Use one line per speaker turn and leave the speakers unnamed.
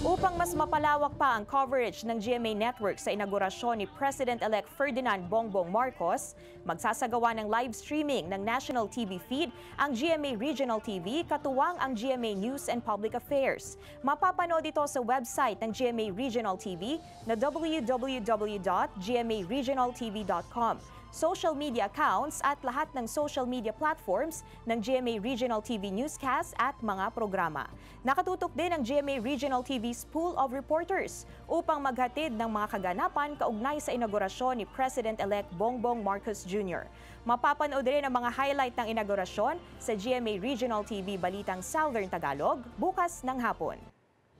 Upang mas mapalawak pa ang coverage ng GMA Network sa inaugurasyon ni President-elect Ferndinand Bongbong Marcos, magsasagawa ng live streaming ng national TV feed ang GMA Regional TV katuwang ang GMA News and Public Affairs. Mapapanood ito sa website ng GMA Regional TV na www.gmaregionaltv.com. Social media accounts at lahat ng social media platforms ng GMA Regional TV newscast at mga programa. Nakatutok din ang GMA Regional TV's pool of reporters upang maghatid ng mga kaganapan kaugnay sa inaugurasyon ni President-elect Bongbong Marcos Jr. Mapapanood rin ang mga highlight ng inaugurasyon sa GMA Regional TV Balitang Southern Tagalog bukas ng hapon.